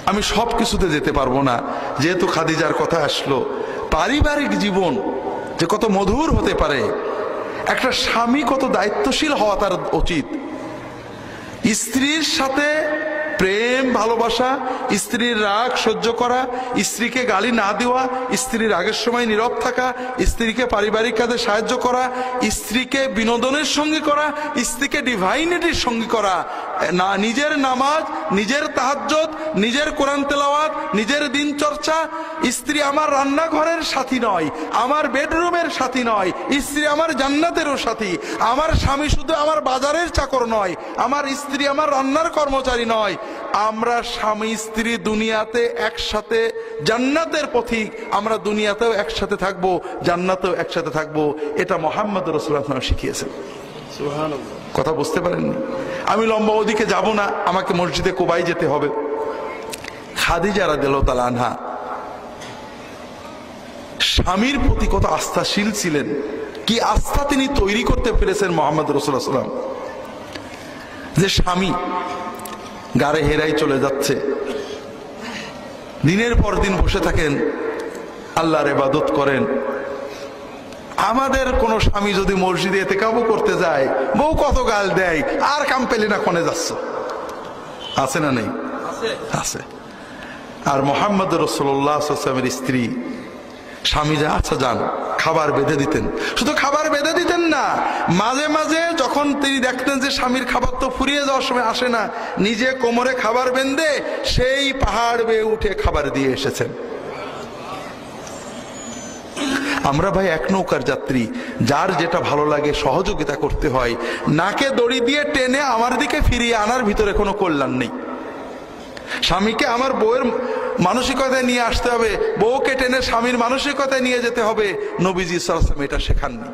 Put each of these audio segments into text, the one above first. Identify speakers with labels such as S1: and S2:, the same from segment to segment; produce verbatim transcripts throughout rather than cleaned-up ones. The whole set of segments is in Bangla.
S1: আমি সব কিছুতে যেতে পারবো না, যেহেতু খাদিজার কথা আসলো। পারিবারিক জীবন যে কত মধুর হতে পারে, একটা স্বামী কত দায়িত্বশীল হওয়া তার উচিত। স্ত্রীর সাথে প্রেম ভালোবাসা, স্ত্রীর রাগ সহ্য করা, স্ত্রীকে গালি না দেওয়া, স্ত্রীর রাগের সময় নীরব থাকা, স্ত্রীকে পারিবারিক কাজে সাহায্য করা, স্ত্রীকে বিনোদনের সঙ্গী করা, স্ত্রীকে ডিভাইনিটির সঙ্গী করা, না নিজের নামাজ, নিজের তাহাজ্জুদ, নিজের কোরআন তেলাওয়াত, নিজের দিন চর্চা। স্ত্রী আমার রান্নাঘরের সাথী নয়, আমার বেডরুমের সাথী নয়, স্ত্রী আমার জান্নাতেরও সাথী। আমার স্বামী শুধু আমার বাজারের চাকর নয়, আমার স্ত্রী আমার রান্নার কর্মচারী নয়। আমরা স্বামী স্ত্রী দুনিয়াতে একসাথে জান্নাতের পথিক, আমরা দুনিয়াতেও একসাথে থাকবো, জান্নাতেও একসাথে থাকবো। এটা মুহাম্মদ রাসূলুল্লাহ সাল্লাল্লাহু আলাইহি ওয়াসাল্লাম শিখিয়েছেন। সুবহানাল্লাহ। কথা বুঝতে পারেননি? আমি লম্বা ওদিকে যাব না, আমাকে মসজিদে কুবাই যেতে হবে। খাদিজা রাদিয়াল্লাহু তাআলা আনহা স্বামীর প্রতি কত আস্থাশীল ছিলেন, কি আস্থা তিনি তৈরি করতে পেরেছেন মুহাম্মদ রাসূলুল্লাহ সাল্লাল্লাহু আলাইহি ওয়াসাল্লাম। যে স্বামী গাড়ে হেরাই চলে যাচ্ছে, দিনের পর দিন বসে থাকেন, আল্লাহর ইবাদত করেন। আমাদের কোন স্বামী যদি মসজিদে ইতিকাফও করতে যায়, বউ কত গাল দেয়, আর কাম পেলি না কোনে যাচ্ছ, আছে না নেই? আছে। আর মুহাম্মদ রাসূলুল্লাহ সাল্লাল্লাহু আলাইহি ওয়াসাল্লামের স্ত্রী স্বামী যা আচ্ছা যান, খাবার বেঁধে দিতেন। শুধু খাবার বেঁধে দিতেন না, মাঝে মাঝে যখন তিনি দেখতেন যে স্বামীর খাবার তো ফুরিয়ে যাওয়ার সময় আসে না, নিজে কোমরে খাবার বেঁধে সেই পাহাড় বেয়ে উঠে খাবার দিয়ে এসেছেন। আমরা ভাই এক নৌকার যাত্রী, যার যেটা ভালো লাগে সহযোগিতা করতে হয়। নাকে দড়ি দিয়ে টেনে আমার দিকে ফিরিয়ে আনার ভিতরে কোনো কল্যাণ নেই। স্বামীকে আমার বউয়ের মানসিকতায় নিয়ে আসতে হবে, বউকে টেনে স্বামীর মানসিকতায় নিয়ে যেতে হবে। নবীজি সাল্লাল্লাহু আলাইহি ওয়াসাল্লাম এটা শেখাননি।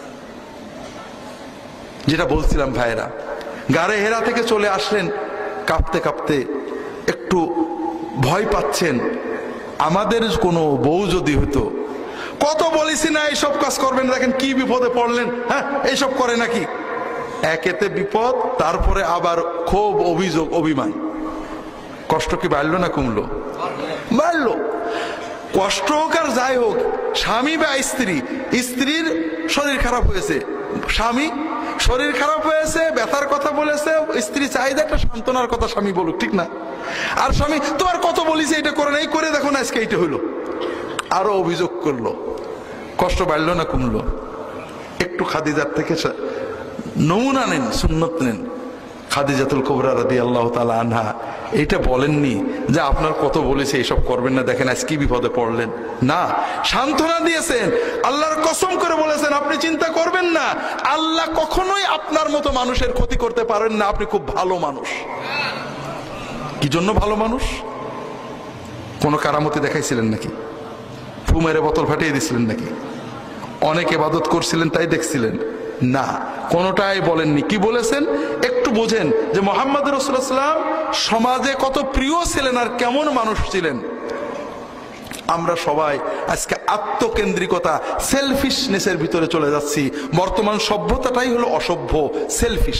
S1: যেটা বলছিলাম ভাইরা, গাড়ে হেরা থেকে চলে আসলেন কাঁপতে কাঁপতে, একটু ভয় পাচ্ছেন। আমাদের কোনো বউ যদি হতো, কত বলেছি না এইসব কাজ করবেন, দেখেন কি বিপদে পড়লেন, হ্যাঁ এইসব করে নাকি। একেতে বিপদ, তারপরে আবার ক্ষোভ, অভিযোগ, অভিমান। কষ্ট কি বাড়লো না কমলো? বাড়লো। কষ্ট হোক আর যাই হোক, স্বামী বা স্ত্রী, স্ত্রীর শরীর খারাপ হয়েছে, স্বামী শরীর খারাপ হয়েছে, ব্যথার কথা বলেছে, স্ত্রী চাইদা একটা সান্ত্বনার কথা স্বামী বলুক, ঠিক না? আর স্বামী তোমার কত বলিছে এটা করে নাই, করে দেখো না আজকে এইটা হইলো, আরো অভিযোগ করলো। কষ্ট বাড়লো না কমলো? একটু খাদিজার থেকে নমুনা নেন, সুন্নত নেন। খাদিজাতুল কুবরা রাদিয়াল্লাহু তাআলা আনহা এটা বলেননি যে আপনার কত বলেছে এইসব করবেন না, দেখেন আজ কি বিপদে পড়লেন। না, সান্ত্বনা দিয়েছেন, আল্লাহর কসম করে বলেছেন আপনি চিন্তা করবেন না, আল্লাহ কখনোই আপনার মতো মানুষের ক্ষতি করতে পারেন না, আপনি খুব ভালো মানুষ। কি জন্য ভালো মানুষ? কোন কারামতি দেখাইছিলেন নাকি? ফু মেরে বোতল ফাটিয়ে দিছিলেন নাকি? অনেক ইবাদত করছিলেন তাই দেখছিলেন? না, কোনটাই বলেননি। কি বলেছেন একটু বোঝেন যে মুহাম্মদ রাসূলুল্লাহ সাল্লাল্লাহু আলাইহি ওয়াসাল্লাম সমাজে কত প্রিয় ছিলেন আর কেমন মানুষ ছিলেন। আমরা সবাই আজকে আত্মকেন্দ্রিকতা, সেলফিশনেসের ভিতরে চলে যাচ্ছি। বর্তমান সভ্যতাটাই হলো অসভ্য, সেলফিশ।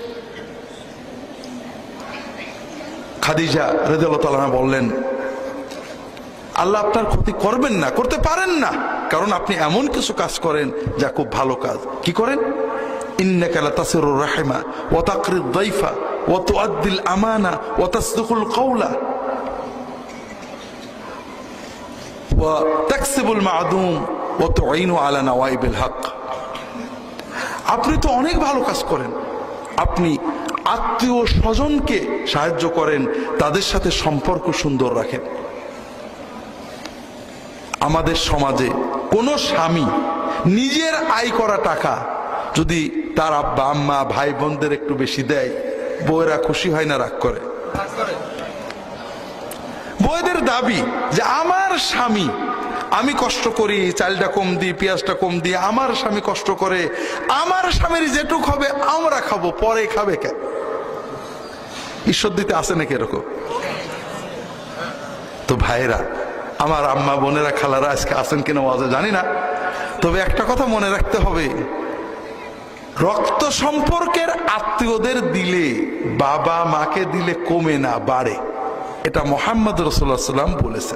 S1: খাদিজা রাদিয়াল্লাহু তাআলা বললেন আল্লাহ আপনার ক্ষতি করবেন না, করতে পারেন না, কারণ আপনি এমন কিছু কাজ করেন যা খুব ভালো কাজ। কি করেন? ইন্নাকা লাতাসিরুর রাহিমা ওয়া তাকরিদ দাইফা ওয়া তুআদ্দিল আমানা ওয়া তাসদিকুল কওলা ওয়া তাকসিবুল মা'দুম ওয়া তুঈনু আলা নাওয়াইবিল হক। আপনি তো অনেক ভালো কাজ করেন, আপনি আত্মীয় স্বজনকে সাহায্য করেন, তাদের সাথে সম্পর্ক সুন্দর রাখেন। আমাদের সমাজে কোন স্বামী নিজের আয় করা টাকা যদি তার আব্বা আম্মা ভাই বোনদের একটু বেশি দেয়, বউয়েরা খুশি হয় না রাগ করে? বউদের দাবি যে আমার স্বামী, আমি কষ্ট করি, চালটা কম দিই, পেঁয়াজটা কম দিই, আমার স্বামী কষ্ট করে, আমার স্বামীর যেটুক হবে আমরা খাবো, পরে খাবে কে? ঈশ্বর দিতে আসে নাকি এরকম? তো ভাইরা আমার, আম্মা বোনেরা, খালারা আজকে আসেন কিনা ওয়াজে জানি না, তবে একটা কথা মনে রাখতে হবে, রক্ত সম্পর্কের আত্মীয়দের দিলে, বাবা মাকে দিলে কমে না, বাড়ে। এটা মুহাম্মদ রাসূলুল্লাহ সাল্লাল্লাহু আলাইহি ওয়াসাল্লাম বলেছেন।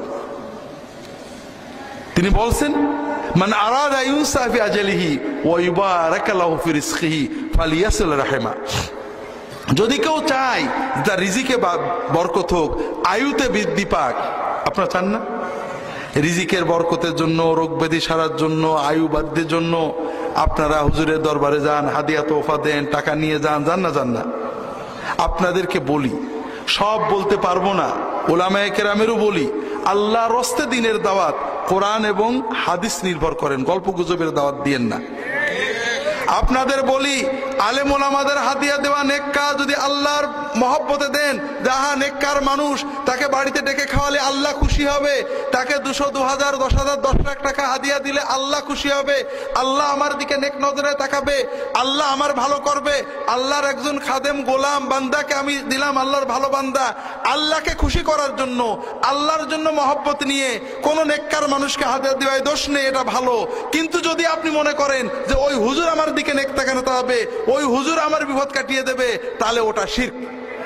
S1: তিনি বলছেন, মান আরাদা ইউসা ফি আজলিহি ওয়া ইউবারাকা লাহু ফি রিজকিহি ফালিয়াসিল রাহিমা। যদি কেউ চায় তার রিজিকে বরকত হোক, আয়ুতে বৃদ্ধি পাক, আপনারা চান না? রিজিকের বরকতের জন্য, রোগ ব্যাধি সারার জন্য, আয়ু বাধ্যের জন্য আপনারা হুজুরের দরবারে যান, হাদিয়া তোফা দেন, টাকা নিয়ে যান, যান না যান না? আপনাদেরকে বলি, সব বলতে পারবো না, উলামায়ে কেরামেরও বলি, আল্লাহর রাস্তে দিনের দাওয়াত কোরআন এবং হাদিস নির্ভর করেন, গল্প গুজবের দাওয়াত দিয়েন না। আপনাদের বলি, আলেম ওলামাদের হাদিয়া দেওয়া নেককার যদি আল্লাহর মহব্বতে দেন, যাহা নেককার মানুষ তাকে বাড়িতে ডেকে খাওয়ালে আল্লাহ খুশি হবে, তাকে দুশো দু হাজার দশ হাজার দশ লাখ টাকা হাদিয়া দিলে আল্লাহ খুশি হবে, আল্লাহ আমার দিকে নেক নজরে তাকাবে, আল্লাহ আমার ভালো করবে। আল্লাহর একজন খাদেম গোলাম বান্দাকে আমি দিলাম আল্লাহর ভালো বান্দা, আল্লাহকে খুশি করার জন্য, আল্লাহর জন্য মহব্বত নিয়ে কোন নেককার মানুষকে হাদিয়া দেওয়ায় দোষ নেই, এটা ভালো। কিন্তু যদি আপনি মনে করেন যে ওই হুজুর আমার দিকে নেক তাকাতে হবে, ওই হুজুর আমার বিপদ কাটিয়ে দেবে, তাহলে ওটা শিরক।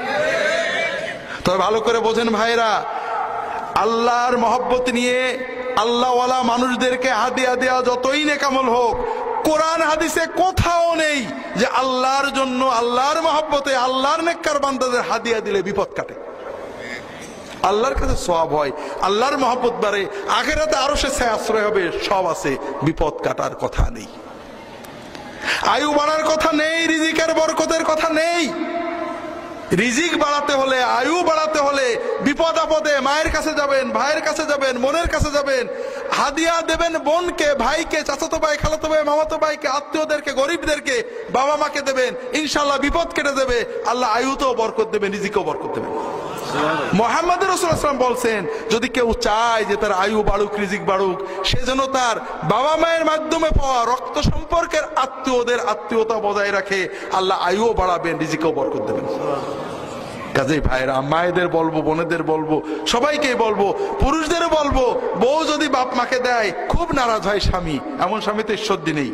S1: তবে ভালো করে বোঝেন ভাইরা, আল্লাহর মহব্বত নিয়ে আল্লাহওয়ালা মানুষদেরকে হাদিয়া দেওয়া যতই নেকামল হোক, কোরআন হাদিসে কোথাও নেই যে আল্লাহর জন্য, আল্লাহর মহব্বতে আল্লাহর নেককার বান্দাদের হাদিয়া দিলে বিপদ কাটে, আল্লাহর কাছে সওয়াব হয়, আল্লাহর মহব্বত বাড়ে, আখিরাতে আরো সে আশ্রয় হবে, সব আছে, বিপদ কাটার কথা নেই, আয়ু বাড়ার কথা নেই, রিজিকের বরকতের কথা নেই। রিজিক বাড়াতে হলে, আয়ু বাড়াতে হলে বিপদ আপদে মায়ের কাছে যাবেন, ভাইয়ের কাছে যাবেন, বোনের কাছে যাবেন, হাদিয়া দেবেন বোনকে, ভাইকে, চাচাতো ভাই, খালাতো ভাই, মামাতো ভাইকে, আত্মীয়দেরকে, গরিবদেরকে, বাবা মাকে দেবেন, ইনশাআল্লাহ বিপদ কেটে দেবে, আল্লাহ আয়ুতেও বরকত দেবেন, রিজিকেও বরকত দেবেন। মুহাম্মদ রাসূলুল্লাহ সাল্লাল্লাহু আলাইহি ওয়াসাল্লাম বলছেন, যদি কেউ চায় যে তার আয়ু বাড়ুক, রিজিক বাড়ুক, সে যেন তার বাবা মায়ের মাধ্যমে পাওয়া রক্ত সম্পর্কের আত্মীয়দের আত্মীয়তা বজায় রাখে, আল্লাহ আয়ুও বাড়াবেন, রিজিকেও বরকত দেবেন। কাজেই ভাইরা, মায়েদের বলবো, বোনেদের বলবো, সবাইকেই বলবো, পুরুষদেরও বলবো, বউ যদি বাপ মাকে দেয় খুব নারাজ হয় স্বামী, এমন স্বামী তো ঈশ্বর দিনেই।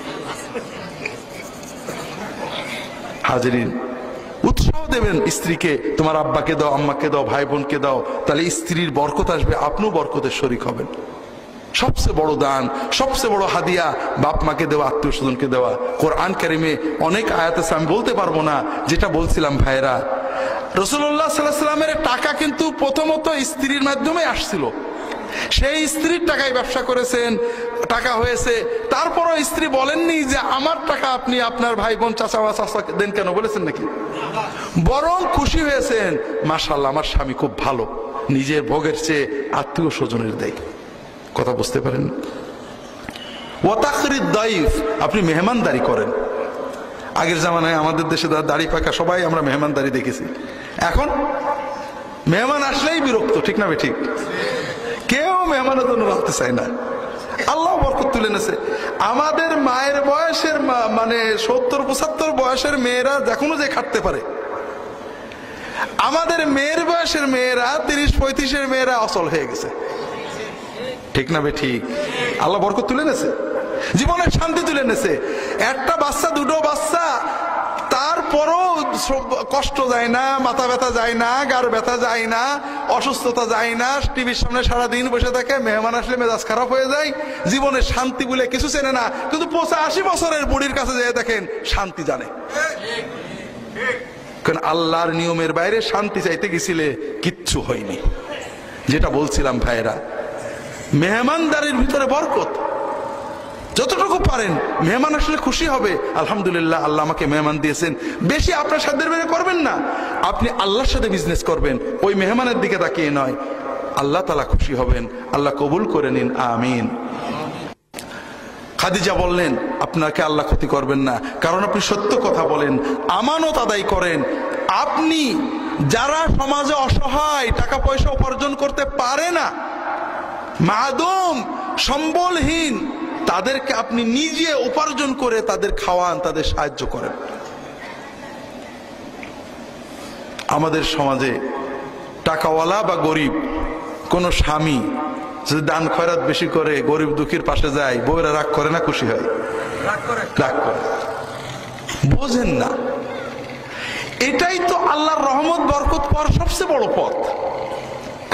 S1: হাজিরিন, উৎসাহ দেবেন স্ত্রীকে, তোমার আব্বাকে দাও, আম্মাকে দাও, ভাই বোনকে দাও, তাহলে স্ত্রীর বরকত আসবে, আপনিও বরকতের শরীক হবেন। সবচেয়ে বড় দান, সবচেয়ে বড় হাদিয়া বাপ মাকে দেওয়া, আত্মীয় স্বজনকে দেওয়া। কোরআন কারিমে অনেক আয়াত আছে, আমি বলতে পারবো না, যেটা বলছিলাম ভাইরা, রাসূলুল্লাহ সাল্লাল্লাহু আলাইহি ওয়াসাল্লামের টাকা কিন্তু প্রথমত স্ত্রীর মাধ্যমে আসছিল, সেই স্ত্রীর টাকায় ব্যবসা করেছেন, টাকা হয়েছে, তারপরও স্ত্রী বলেননি যে আমার টাকা আপনি আপনার ভাই বোন, চাচা বা চাচা দেন কেন, বলেছেন নাকি? বরং খুশি হয়েছেন, মাশাআল্লাহ আমার স্বামী খুব ভালো, নিজের ভোগের চেয়ে আত্মীয় স্বজনের দেয়। কথা বুঝতে পারেন? ওয়া তাকরিদ দাইফ, আপনি মেহমানদারি করেন। আগের জামানায় আমাদের দেশে দাড়ি পাকা সবাই আমরা মেহমানদারি দেখেছি, এখন মেহমান আসলেই বিরক্ত, ঠিক না ঠিক? কেউ মেহমানের জন্য রাখতে চায় না। আল্লাহ বরকত তুলে নেছে। আমাদের মায়ের বয়সের মানে সত্তর পঁচাত্তর বয়সের মেয়েরা এখনো যে খাটতে পারে, আমাদের মেয়ের বয়সের মেয়েরা তিরিশ পঁয়ত্রিশের মেয়েরা অচল হয়ে গেছে, ঠিক না ঠিক? আল্লাহ বরকত তুলে নেছে, জীবনের শান্তি তুলে নেছে। একটা বাচ্চা, দুটো বাচ্চা, তারপরও কষ্ট যায় না, মাথা ব্যথা যায় না, গাড় ব্যথা যায় না, অসুস্থতা যায় না, টিভির সামনে সারাদিন বসে থাকে, মেহমান আসলে মেজাজ খারাপ হয়ে যায়, জীবনের শান্তি বলে কিছু চেনে না। কিন্তু পঁচাশি বছরের বুড়ির কাছে যেয়ে দেখেন শান্তি জানে, কারণ আল্লাহর নিয়মের বাইরে শান্তি চাইতে গেছিলে কিচ্ছু হয়নি। যেটা বলছিলাম ভাইরা, মেহমানদারির ভিতরে বরকত। যতটুকু পারেন মেহমান আসলে খুশি হবে, আলহামদুলিল্লাহ আল্লাহ আমাকে মেহমান দিয়েছেন, বেশি আপনার সাধ্যের বাইরে করবেন না। আপনি আল্লাহর সাথে বিজনেস করবেন, ওই মেহমানের দিকে তাকিয়ে নয়। আল্লাহ তাআলা খুশি হবেন, আল্লাহ কবুল করে নিন, আমিন। খাদিজা বললেন, আপনাকে আল্লাহ ক্ষতি করবেন না, কারণ আপনি সত্য কথা বলেন, আমানত আদায় করেন। আপনি যারা সমাজে অসহায়, টাকা পয়সা উপার্জন করতে পারে না, মাদুম, সম্বলহীন, তাদেরকে আপনি নিজে উপার্জন করে তাদের খাওয়ান, তাদের সাহায্য করেন। আমাদের সমাজে টাকাওয়ালা বা গরিব কোন স্বামী যদি দান খয়রাত বেশি করে গরিব দুঃখীর পাশে যায়, বউরা রাগ করে না খুশি হয়? রাগ করে। বোঝেন না, এটাই তো আল্লাহর রহমত বরকত পাওয়ার সবচেয়ে বড় পথ।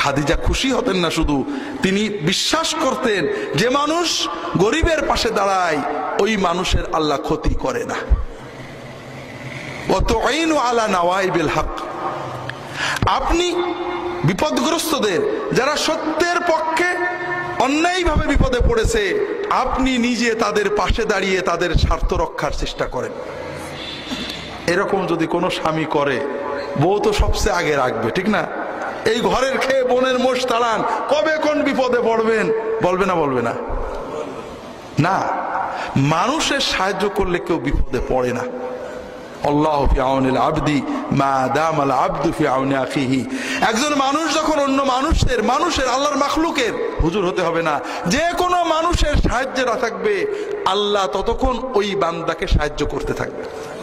S1: খাদিজা খুশি হতেন না, শুধু তিনি বিশ্বাস করতেন যে মানুষ গরিবের পাশে দাঁড়ায় ওই মানুষের আল্লাহ ক্ষতি করে না। ওয়াতুঈনু আলা নাওয়াইবিল হক, আপনি বিপদগ্রস্তদের, যারা সত্যের পক্ষে অন্যায়ভাবে বিপদে পড়েছে, আপনি নিজে তাদের পাশে দাঁড়িয়ে তাদের স্বার্থ রক্ষার চেষ্টা করেন। এরকম যদি কোনো স্বামী করে, বউ তো সবচেয়ে আগে রাখবে, ঠিক না? এই ঘরের খেয়ে বোনের মোষ তাড়ান, কবে কোন বিপদে পড়বেন বলবে না? বলবে না? না, মানুষের সাহায্য করলে কেউ বিপদে পড়ে না। আল্লাহু ফি আউনিল আবদি মা দামাল আবদু ফি আউনি আখিহি। একজন মানুষ যখন অন্য মানুষের মানুষের আল্লাহর মাখলুকের, হুজুর হতে হবে না, যে কোনো মানুষের সাহায্যে না থাকবে, আল্লাহ ততক্ষণ ওই বান্দাকে সাহায্য করতে থাকবে।